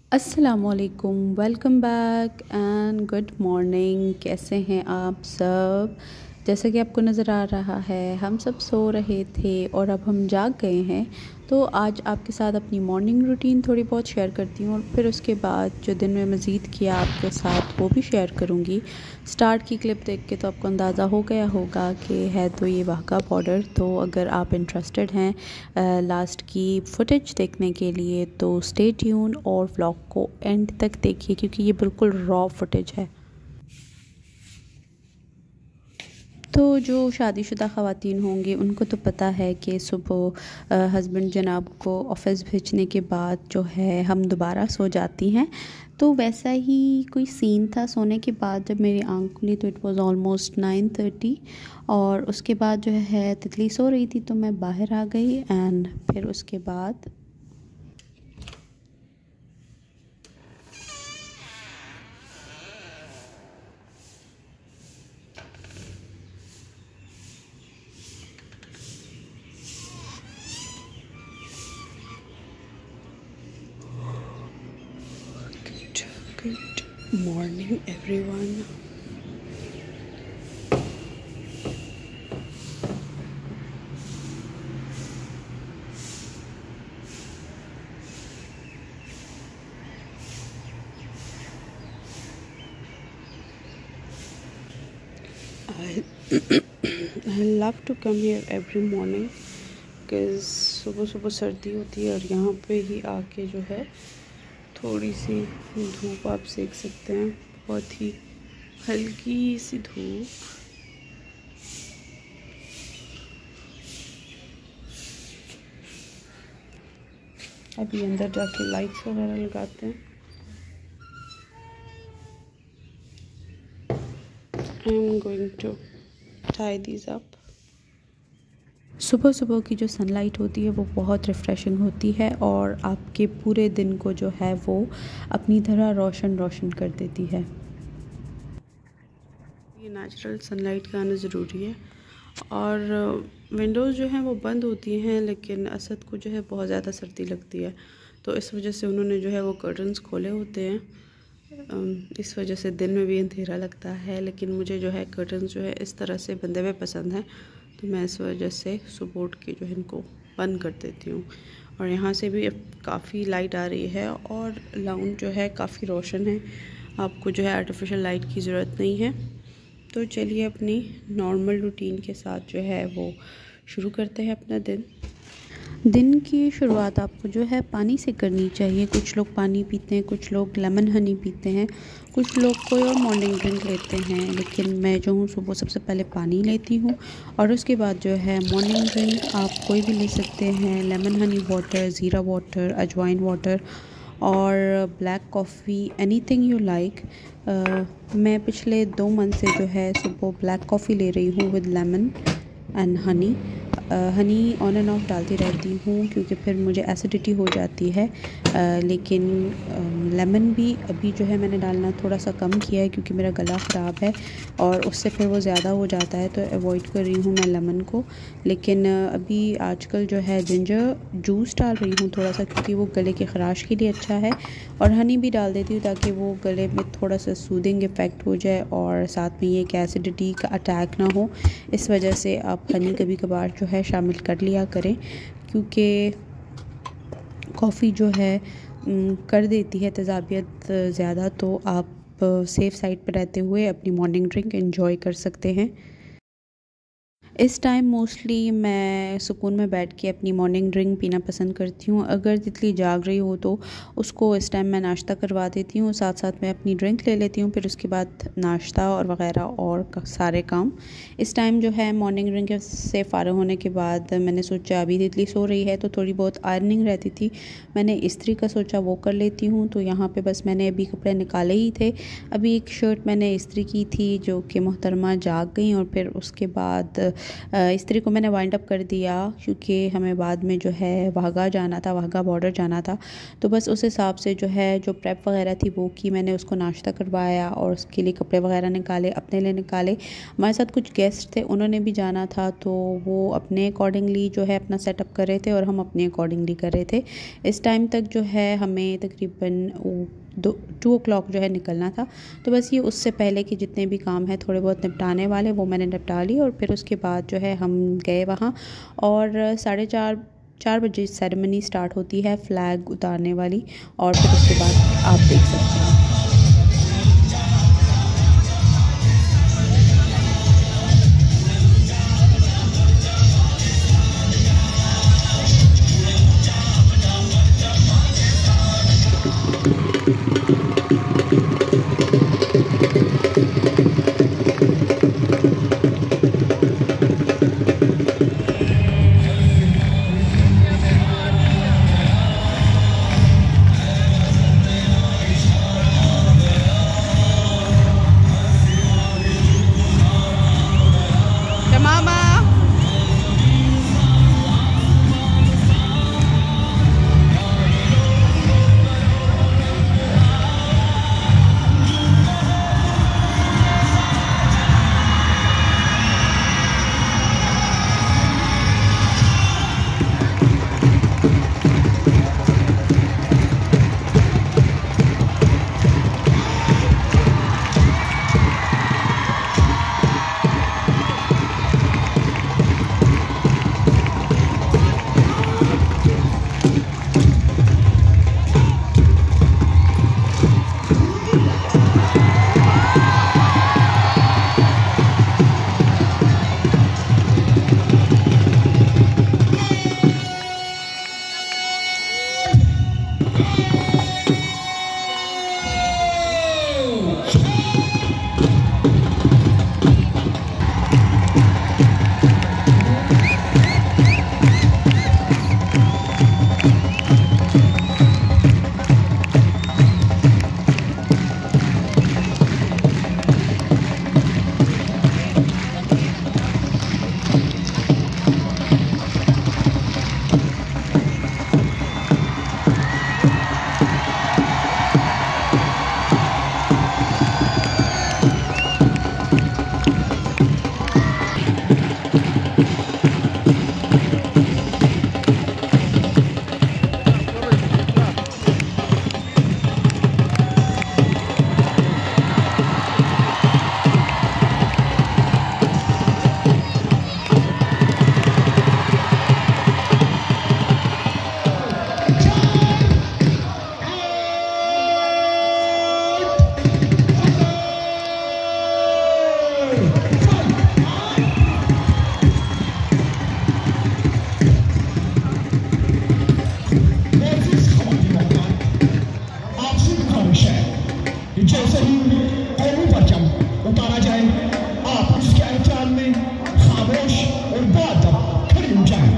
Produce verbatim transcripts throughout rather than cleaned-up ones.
अस्सलामुअलैकुम, welcome back and good morning. कैसे हैं आप सब? जैसा कि आपको नज़र आ रहा है, हम सब सो रहे थे और अब हम जाग गए हैं। तो आज आपके साथ अपनी मॉर्निंग रूटीन थोड़ी बहुत शेयर करती हूँ और फिर उसके बाद जो दिन में मज़ीद किया आपके साथ वो भी शेयर करूँगी। स्टार्ट की क्लिप देख के तो आपको अंदाज़ा हो गया होगा कि है तो ये वाघा बॉर्डर। तो अगर आप इंटरेस्टेड हैं लास्ट की फुटेज देखने के लिए तो स्टे ट्यून और व्लॉग को एंड तक देखिए, क्योंकि ये बिल्कुल रॉ फुटेज है। तो जो शादीशुदा ख़वातीन होंगी उनको तो पता है कि सुबह हस्बैंड जनाब को ऑफ़िस भेजने के बाद जो है हम दोबारा सो जाती हैं। तो वैसा ही कोई सीन था सोने के बाद। जब मेरी आँख खुली तो it was almost nine thirty और उसके बाद जो है तितली सो रही थी तो मैं बाहर आ गई। एंड फिर उसके बाद Good morning, everyone. I I love to come here every morning because सुबह सुबह सर्दी होती है और यहाँ पे ही आके जो है थोड़ी सी धूप आप सेक सकते हैं। बहुत ही हल्की सी धूप। अभी अंदर जाके लाइट्स वगैरह लगाते हैं। I am going to tie these up. सुबह सुबह की जो सनलाइट होती है वो बहुत रिफ़्रेशिंग होती है और आपके पूरे दिन को जो है वो अपनी तरह रोशन रोशन कर देती है। ये नेचुरल सनलाइट का आना ज़रूरी है। और विंडोज़ जो हैं वो बंद होती हैं, लेकिन असद को जो है बहुत ज़्यादा सर्दी लगती है तो इस वजह से उन्होंने जो है वो कर्टन्स खोले होते हैं। इस वजह से दिन में भी अंधेरा लगता है, लेकिन मुझे जो है कर्टन्स जो है इस तरह से बंधे हुए पसंद हैं तो मैं इस वजह से सपोर्ट के जो है इनको बंद कर देती हूँ। और यहाँ से भी काफ़ी लाइट आ रही है और लाउंज जो है काफ़ी रोशन है। आपको जो है आर्टिफिशियल लाइट की ज़रूरत नहीं है। तो चलिए अपनी नॉर्मल रूटीन के साथ जो है वो शुरू करते हैं अपना दिन। दिन की शुरुआत आपको जो है पानी से करनी चाहिए। कुछ लोग पानी पीते हैं, कुछ लोग लेमन हनी पीते हैं, कुछ लोग कोई और मॉर्निंग ड्रिंक लेते हैं, लेकिन मैं जो हूँ सुबह सबसे पहले पानी लेती हूँ और उसके बाद जो है मॉर्निंग ड्रिंक आप कोई भी ले सकते हैं। Lemon honey water, jeera water, ajwain water और black coffee, anything you like. मैं पिछले दो मंथ से जो है सुबह ब्लैक कॉफ़ी ले रही हूँ with lemon and honey. Honey on and off डालती रहती हूँ क्योंकि फिर मुझे एसिडिटी हो जाती है। uh, लेकिन लेमन भी अभी जो है मैंने डालना थोड़ा सा कम किया है क्योंकि मेरा गला ख़राब है और उससे फिर वो ज़्यादा हो जाता है, तो अवॉइड कर रही हूँ मैं लेमन को। लेकिन uh, अभी आजकल जो है जिंजर जूस डाल रही हूँ थोड़ा सा, क्योंकि वो गले की ख़राश के लिए अच्छा है। और हनी भी डाल देती हूँ ताकि वो गले में थोड़ा सा सूदिंग इफ़ेक्ट हो जाए और साथ में ये कि एसिडिटी का अटैक ना हो। इस वजह से आप हनी कभी कभार जो है शामिल कर लिया करें, क्योंकि कॉफ़ी जो है कर देती है तेज़ाबियत ज़्यादा। तो आप सेफ़ साइड पर रहते हुए अपनी मॉर्निंग ड्रिंक एंजॉय कर सकते हैं। इस टाइम मोस्टली मैं सुकून में बैठ के अपनी मॉर्निंग ड्रिंक पीना पसंद करती हूँ। अगर तितली जाग रही हो तो उसको इस टाइम मैं नाश्ता करवा देती हूँ, साथ साथ मैं अपनी ड्रिंक ले लेती हूँ, फिर उसके बाद नाश्ता और वग़ैरह और सारे काम। इस टाइम जो है मॉर्निंग ड्रिंक से फ़ारिग होने के बाद मैंने सोचा अभी तितली सो रही है तो थोड़ी बहुत आयरनिंग रहती थी, मैंने इस्त्री का सोचा वो कर लेती हूँ। तो यहाँ पर बस मैंने अभी कपड़े निकाले ही थे। अभी एक शर्ट मैंने इस्त्री की थी जो कि मोहतरमा जाग गई और फिर उसके बाद इस्त्री को मैंने वाइंड अप कर दिया क्योंकि हमें बाद में जो है वाघा जाना था, वाघा बॉर्डर जाना था। तो बस उस हिसाब से जो है जो प्रेप वगैरह थी वो की, मैंने उसको नाश्ता करवाया और उसके लिए कपड़े वगैरह निकाले, अपने लिए निकाले। हमारे साथ कुछ गेस्ट थे, उन्होंने भी जाना था, तो वो अपने अकॉर्डिंगली जो है अपना सेटअप कर रहे थे और हम अपने अकॉर्डिंगली कर रहे थे। इस टाइम तक जो है हमें तकरीबन दो टू ओ क्लॉक जो है निकलना था। तो बस ये उससे पहले कि जितने भी काम हैं थोड़े बहुत निपटाने वाले वो मैंने निपटा ली, और फिर उसके बाद जो है हम गए वहाँ। और साढ़े चार चार बजे सेरेमनी स्टार्ट होती है फ्लैग उतारने वाली, और फिर उसके बाद आप देख सकते हैं। जैसे ही कौमी परचम उतारा जाए, आप उसके एहतियात में खामोश और बात खड़ी हो जाए।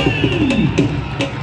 Hey!